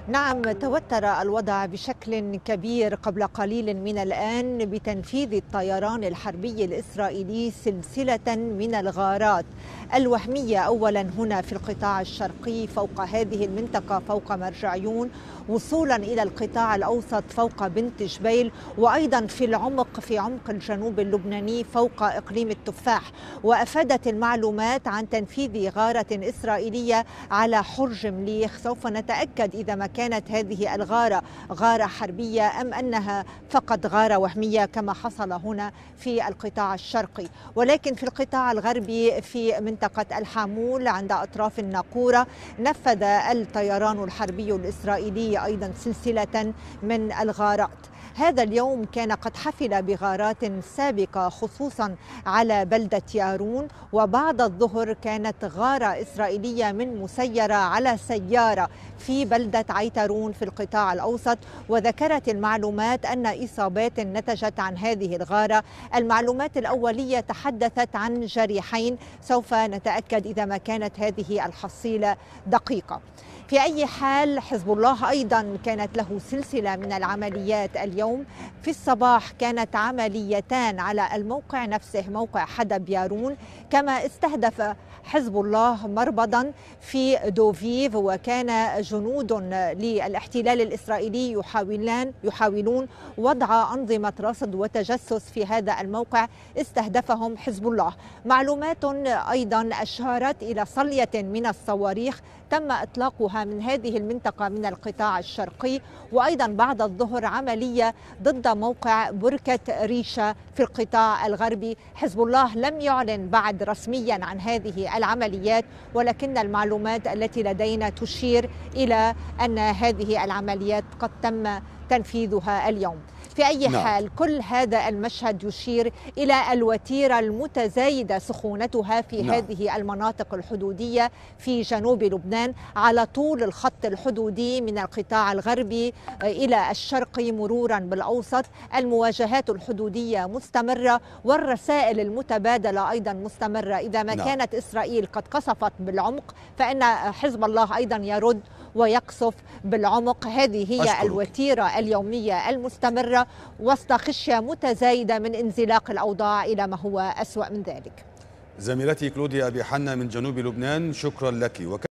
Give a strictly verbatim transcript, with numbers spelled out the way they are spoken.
نعم، توتر الوضع بشكل كبير قبل قليل من الآن بتنفيذ الطيران الحربي الإسرائيلي سلسلة من الغارات الوهمية، أولا هنا في القطاع الشرقي فوق هذه المنطقة فوق مرجعيون، وصولا إلى القطاع الأوسط فوق بنت جبيل، وأيضا في العمق في عمق الجنوب اللبناني فوق إقليم التفاح. وأفادت المعلومات عن تنفيذ غارة إسرائيلية على حرج مليخ. سوف نتأكد إذا ما كانت هذه الغارة غارة حربية أم أنها فقط غارة وهمية كما حصل هنا في القطاع الشرقي. ولكن في القطاع الغربي في منطقة الحامول عند أطراف الناقورة نفذ الطيران الحربي الإسرائيلي أيضا سلسلة من الغارات. هذا اليوم كان قد حفل بغارات سابقة خصوصا على بلدة يارون، وبعد الظهر كانت غارة إسرائيلية من مسيرة على سيارة في بلدة عيترون في القطاع الأوسط. وذكرت المعلومات أن إصابات نتجت عن هذه الغارة. المعلومات الأولية تحدثت عن جريحين، سوف نتأكد إذا ما كانت هذه الحصيلة دقيقة. في أي حال حزب الله أيضا كانت له سلسلة من العمليات اليوم. في الصباح كانت عمليتان على الموقع نفسه، موقع حدب يارون، كما استهدف حزب الله مربضا في دوفيف، وكان جنود للاحتلال الإسرائيلي يحاولان يحاولون وضع أنظمة رصد وتجسس في هذا الموقع استهدفهم حزب الله. معلومات أيضا أشارت إلى صلية من الصواريخ تم إطلاقها من هذه المنطقة من القطاع الشرقي. وأيضا بعد الظهر عملية ضد موقع بركة ريشة في القطاع الغربي. حزب الله لم يعلن بعد رسميا عن هذه العمليات، ولكن المعلومات التي لدينا تشير إلى أن هذه العمليات قد تم تنفيذها اليوم. في أي نعم. حال كل هذا المشهد يشير إلى الوتيرة المتزايدة سخونتها في نعم. هذه المناطق الحدودية في جنوب لبنان على طول الخط الحدودي من القطاع الغربي إلى الشرقي مرورا بالأوسط. المواجهات الحدودية مستمرة والرسائل المتبادلة أيضا مستمرة. إذا ما نعم. كانت إسرائيل قد قصفت بالعمق فإن حزب الله أيضا يرد ويقصف بالعمق. هذه هي أشكرك. الوتيرة اليومية المستمرة وسط خشية متزايدة من انزلاق الأوضاع إلى ما هو أسوأ من ذلك. زميلتي كلوديا أبي حنا من جنوب لبنان، شكرا لك.